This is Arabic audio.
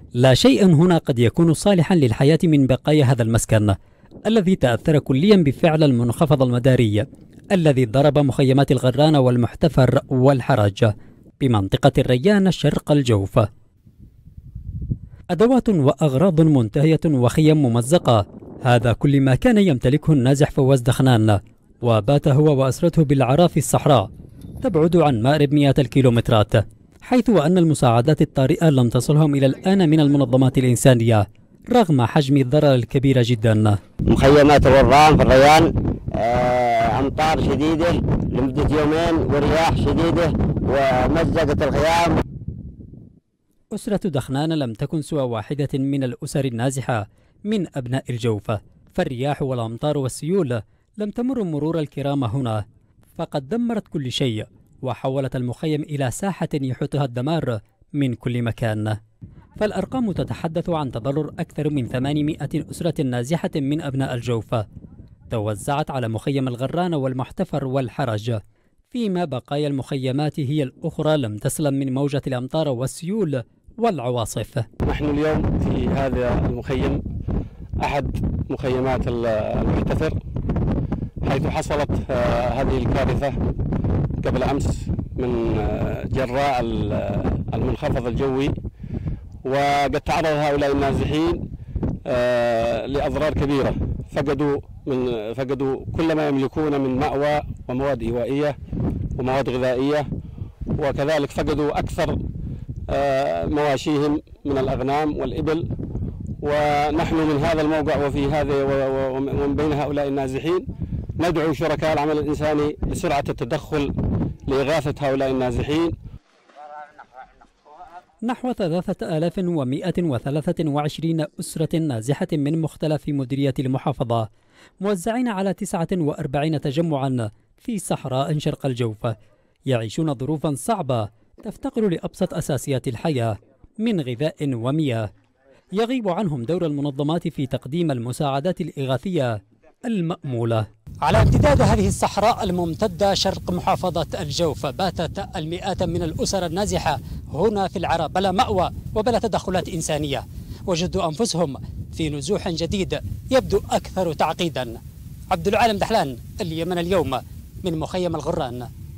لا شيء هنا قد يكون صالحا للحياة من بقايا هذا المسكن الذي تأثر كليا بفعل المنخفض المداري الذي ضرب مخيمات الغران والمحتفر والحرج بمنطقة الريان شرق الجوف. أدوات وأغراض منتهية وخيم ممزقة، هذا كل ما كان يمتلكه النازح فواز دخنان، وبات هو وأسرته بالعراء في الصحراء تبعد عن مأرب مئات الكيلومترات، حيث أن المساعدات الطارئة لم تصلهم إلى الآن من المنظمات الإنسانية رغم حجم الضرر الكبير جدا. مخيمات الغران في الريان أمطار شديدة لمدة يومين ورياح شديدة ومزقت الخيام. أسرة دخنان لم تكن سوى واحدة من الأسر النازحة من أبناء الجوف، فالرياح والأمطار والسيول لم تمر مرور الكرام هنا، فقد دمرت كل شيء وحولت المخيم إلى ساحة يحيطها الدمار من كل مكان. فالأرقام تتحدث عن تضرر أكثر من 800 أسرة نازحة من أبناء الجوف توزعت على مخيم الغران والمحتفر والحرج، فيما بقايا المخيمات هي الأخرى لم تسلم من موجة الأمطار والسيول والعواصف. نحن اليوم في هذا المخيم أحد مخيمات المحتفر، حيث حصلت هذه الكارثة قبل أمس من جراء المنخفض الجوي، وقد تعرض هؤلاء النازحين لأضرار كبيرة، فقدوا كل ما يملكون من مأوى ومواد إيوائية ومواد غذائية، وكذلك فقدوا أكثر مواشيهم من الأغنام والإبل. ونحن من هذا الموقع وفي هذا ومن بين هؤلاء النازحين ندعو شركاء العمل الإنساني لسرعة التدخل لإغاثة هؤلاء النازحين. نحو 3123 أسرة نازحة من مختلف مديرية المحافظة موزعين على 49 تجمعا في صحراء شرق الجوف، يعيشون ظروفا صعبة تفتقر لأبسط أساسيات الحياة من غذاء ومياه. يغيب عنهم دور المنظمات في تقديم المساعدات الإغاثية المأمولة. على امتداد هذه الصحراء الممتدة شرق محافظة الجوف باتت المئات من الأسر النازحة هنا في العراء بلا مأوى وبلا تدخلات إنسانية، وجدوا أنفسهم في نزوح جديد يبدو أكثر تعقيدا. عبد العالم دحلان، اليمن اليوم، من مخيم الغران.